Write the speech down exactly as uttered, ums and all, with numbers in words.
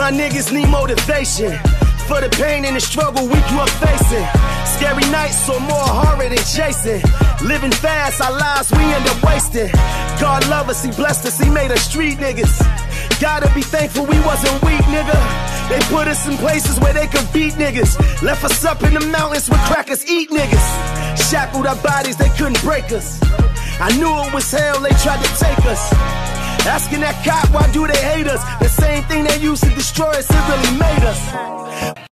my niggas need motivation for the pain and the struggle we grew up facing. Scary nights, so more horror than chasing. Living fast, our lives we end up wasting. God love us, he blessed us, he made us street niggas. Gotta be thankful we wasn't weak, nigga. They put us in places where they could beat niggas. Left us up in the mountains where crackers eat niggas. Shackled our bodies, they couldn't break us. I knew it was hell, they tried to take us. Asking that cop, why do they hate us? The same thing they used to destroy us, it really made us.